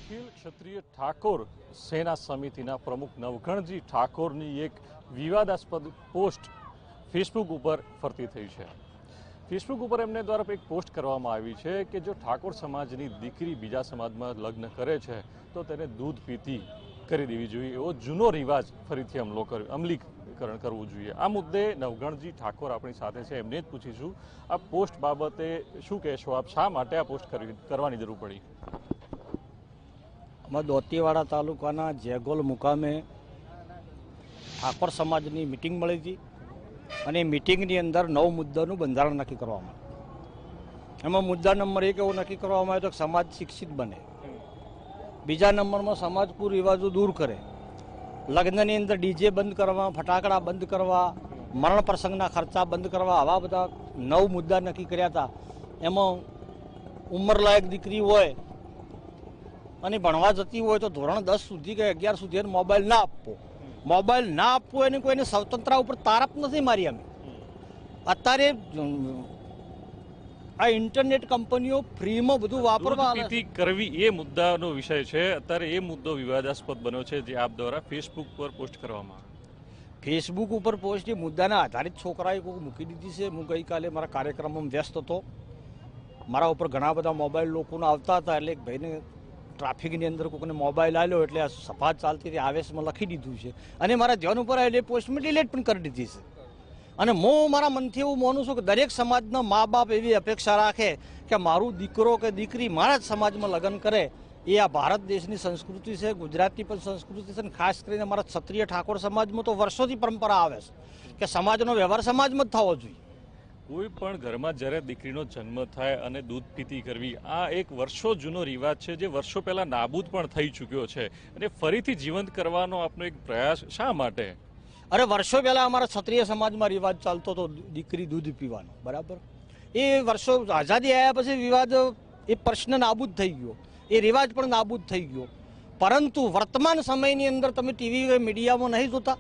अखिल क्षत्रिय ठाकोर सेना समितिना प्रमुख नवघणजी ठाकोरनी एक विवादास्पद पोस्ट फेसबुक पर फरती थई छे। फेसबुक पर एमने द्वारा एक पोस्ट करवामां आवी छे कि जो ठाकोर समाजनी दीकरी बीजा समाजमां लग्न करे छे तो तेने दूध पीती करी देवी जोईए, एवो जूनो रिवाज फरीथी अमलीकरण करवुं जोईए। आ मुद्दे नवघणजी ठाकोर आपणी साथे छे, एमने ज पूछीशुं आ पोस्ट बाबते शुं कहेशो आप, शा माटे आ पोस्ट करवानी जरूर पड़ी? दौतीवाड़ा तालुकाना जेगोल मुकामे ठाकोर समाजनी मीटिंग मळी हती अने मीटिंगनी अंदर 9 मुद्दानुं बंधारण नक्की करवामां आव्युं। एमां मुद्दा नंबर 1 एवो नक्की करवामां आव्यो तो समाज शिक्षित बने, बीजा नंबर में समाज कुरिवाजों दूर करे, लग्ननी अंदर डीजे बंद करवा, फटाकड़ा बंद करवा, मरण प्रसंगना खर्चा बंद करवा, आवा बधा 9 मुद्दा नक्की कर्या हता। एमां उमरलायक दीकरी होय અને ભણવા જતી હોય તો ધોરણ 10 સુધી કે 11 સુધી એને મોબાઈલ ના આપવો, મોબાઈલ ના આપવો એને કોઈને સ્વતંત્રતા ઉપર તારપ નથી મારી અમે। અત્યારે આ ઇન્ટરનેટ કંપનીઓ ફ્રીમાં બધું વાપરવા કરવી એ મુદ્દાનો વિષય છે। અત્યારે એ મુદ્દો વિવાદાસ્પદ બન્યો છે જે આપ દ્વારા ફેસબુક પર પોસ્ટ કરવામાં આવ્યો। ફેસબુક ઉપર પોસ્ટ એ મુદ્દાના આધારિત છોકરાએ કોઈ મૂકી દીધી છે। હું ગઈકાલે મારા કાર્યક્રમમાં વ્યસ્ત હતો, મારા ઉપર ઘણા બધા મોબાઈલ લોકોના આવતા હતા, એટલે એક ભાઈને ટ્રાફિકની અંદર કોઈને મોબાઈલ આવ્યો એટલે આ સફાત ચાલતી હતી, આવેશમાં લખી દીધું છે અને મારા ધ્યાન ઉપર એટલે પોસ્ટ મેં ડિલીટ પણ કરી દીધી છે। અને હું મારા મનથી એવું માનું છું કે દરેક સમાજના મા બાપ એવી અપેક્ષા રાખે કે મારું દીકરો કે દીકરી મારા જ સમાજમાં લગ્ન કરે। એ આ ભારત દેશની સંસ્કૃતિ છે, ગુજરાતની પણ સંસ્કૃતિ છે, અને ખાસ કરીને અમારા ક્ષત્રિય ઠાકોર સમાજમાં તો વર્ષોથી પરંપરા આવે છે કે સમાજનો વ્યવહાર સમાજમાં જ થવો જોઈએ। કોઈ પણ ઘરમાં જ્યારે દીકરીનો જન્મ થાય અને દૂધ પીતી કરવી આ એક વર્ષો જૂનો રિવાજ છે જે વર્ષો પહેલા નાબૂદ પણ થઈ ચૂક્યો છે અને ફરીથી જીવંત કરવાનો આપનો એક પ્રયાસ શા માટે? અરે વર્ષો પહેલા અમારા ક્ષત્રિય સમાજમાં રિવાજ ચાલતો હતો દીકરી દૂધ પીવાનો, બરાબર। એ વર્ષો આઝાદી આવ્યા પછી વિવાદ એ પ્રશ્ન નાબૂદ થઈ ગયો, એ રિવાજ પણ નાબૂદ થઈ ગયો। પરંતુ વર્તમાન સમયની અંદર તમે ટીવી મીડિયામાં નહીં જોતા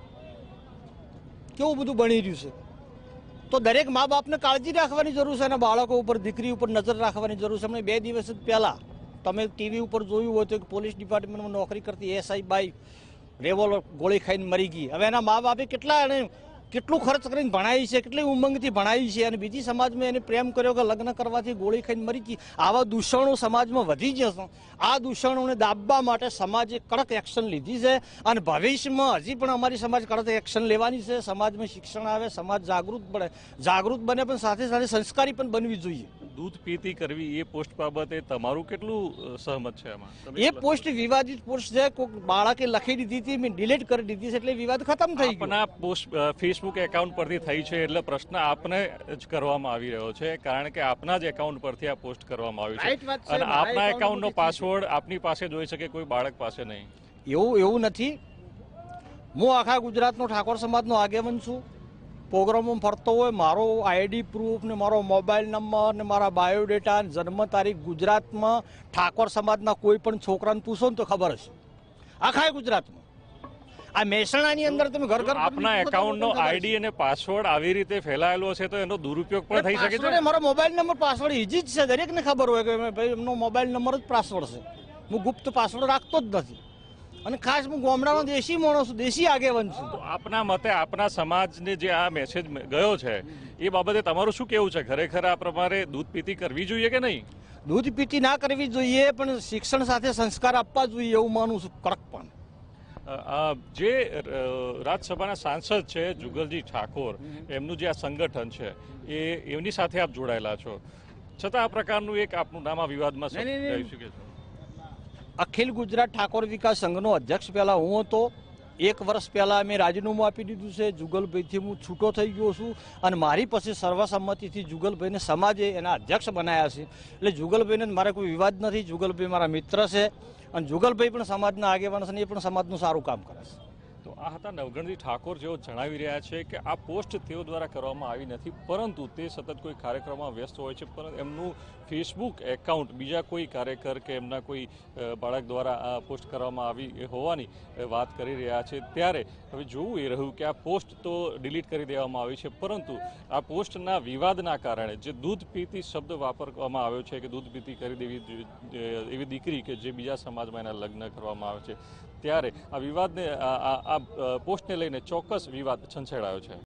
કેવું બધું બની રહ્યું છે? તો દરેક મા બાપને કાળજી રાખવાની જરૂર છે અને બાળકો ઉપર દીકરી ઉપર નજર રાખવાની જરૂર છે। હમણાં 2 દિવસ પહેલા તમે ટીવી ઉપર જોયું હોય તો પોલીસ ડિપાર્ટમેન્ટમાં નોકરી કરતી એસઆઈ બાઈ રેવોલ્વર ગોળી ખાઈને મરી ગઈ। હવે એના મા બાપે કેટલું ખર્ચ કરીને ભણાવી છે, કેટલી ઉમંગથી ભણાવી છે, અને બીજી સમાજમાં એને પ્રેમ કર્યો કે લગ્ન કરવાથી ગોળી ખાઈને મરી ગઈ। આવા દૂષણો સમાજમાં વધી જશે। આ દૂષણોને દાબવા માટે સમાજે કડક એક્શન લીધી છે અને ભવિષ્યમાં હજી પણ અમારી સમાજ કડક એક્શન લેવાની છે। સમાજમાં શિક્ષણ આવે, સમાજ જાગૃત બને પણ સાથે સાથે સંસ્કારી પણ બનવી જોઈએ। દૂધ પીતી કરવી એ પોસ્ટ બાબતે તમારું કેટલું સહમત છે આમાં? એ પોસ્ટ વિવાદિત પોસ્ટ છે, કોઈ બાળકે લખી દીધી હતી, મેં ડિલીટ કરી દીધી છે, એટલે વિવાદ ખતમ થઈ ગયો। આપના પોસ્ટ ફેસબુક એકાઉન્ટ પરથી થઈ છે એટલે પ્રશ્ન આપને જ કરવામાં આવી રહ્યો છે, કારણ કે આપના જ એકાઉન્ટ પરથી આ પોસ્ટ કરવામાં આવ્યું છે અને આપના એકાઉન્ટનો પાસવર્ડ આપની પાસે જોઈ શકે, કોઈ બાળક પાસે નહીં। એવું નથી। હું આખા ગુજરાતનો ઠાકોર સમાજનો આગેવાન છું। પ્રોગ્રામમાં ફરતો હોય, મારો આઈડી પ્રૂફ ને મારો મોબાઈલ નંબર ને મારા બાયોડેટા જન્મ તારીખ ગુજરાતમાં ઠાકોર સમાજના કોઈ પણ છોકરાને પૂછો ને તો ખબર હશે, આખા ગુજરાતમાં। આ મહેસાણાની અંદર તમે ઘર આપના એકાઉન્ટનો આઈડી અને પાસવર્ડ આવી રીતે ફેલાયેલો છે તો એનો દુરુપયોગ પણ થઈ શકે છે। મારો મોબાઈલ નંબર પાસવર્ડ ઈજી જ છે, દરેકને ખબર હોય કે ભાઈ એમનો મોબાઈલ નંબર જ પાસવર્ડ છે। હું ગુપ્ત પાસવર્ડ રાખતો જ નથી અને ખાસ હું ગામડાનો દેશી માણસ છું, દેશી આગેવાન છું। તો આપના મતે આપના સમાજને જે આ મેસેજ ગયો છે એ બાબતે તમારું શું કહેવું છે? ખરેખર આ પ્રમાણે દૂધ પીતી કરવી જોઈએ કે નહીં? દૂધ પીતી ના કરવી જોઈએ, પણ શિક્ષણ સાથે સંસ્કાર આપવા જોઈએ એવું માનું છું કડકપણ। જે રાજ્યસભાના સાંસદ છે જુગલજી ઠાકોર, એમનું જે આ સંગઠન છે એમની સાથે આપ જોડાયેલા છો, છતાં આ પ્રકારનું એક આપનું નામ આ વિવાદમાં રહી શકે છે? અખિલ ગુજરાત ઠાકોર વિકાસ સંઘનો અધ્યક્ષ પહેલા હું હતો। 1 વર્ષ પહેલા મેં રાજીનામું આપી દીધું છે। જુગલભાઈથી હું છૂટો થઈ ગયો છું અને મારી પછી સર્વસંમતિથી જુગલભાઈને સમાજે એના અધ્યક્ષ બનાવ્યા છે। એટલે જુગલભાઈને મારે કોઈ વિવાદ નથી, જુગલભાઈ મારા મિત્ર છે અને જુગલભાઈ પણ સમાજના આગેવાન છે અને એ પણ સમાજનું સારું કામ કરે છે। તો આ હતા નવઘણજી ઠાકોર, જેઓ જણાવી રહ્યા છે કે આ પોસ્ટ તેઓ દ્વારા કરવામાં આવી નથી, પરંતુ તે સતત કોઈ કાર્યક્રમમાં વ્યસ્ત હોય છે, પરંતુ એમનું ફેસબુક એકાઉન્ટ બીજા કોઈ કાર્યકર કે એમના કોઈ બાળક દ્વારા આ પોસ્ટ કરવામાં આવી હોવાની વાત કરી રહ્યા છે। ત્યારે હવે જોવું એ રહ્યું કે આ પોસ્ટ તો ડિલીટ કરી દેવામાં આવી છે, પરંતુ આ પોસ્ટના વિવાદના કારણે જે દૂધ પીતી શબ્દ વાપરવામાં આવ્યો છે કે દૂધ પીતી કરી દેવી એવી દીકરી કે જે બીજા સમાજમાં એના લગ્ન કરવામાં આવે છે, ત્યારે આ વિવાદને આ પોસ્ટને લઈને ચોક્કસ વિવાદ છંછેડાયો છે।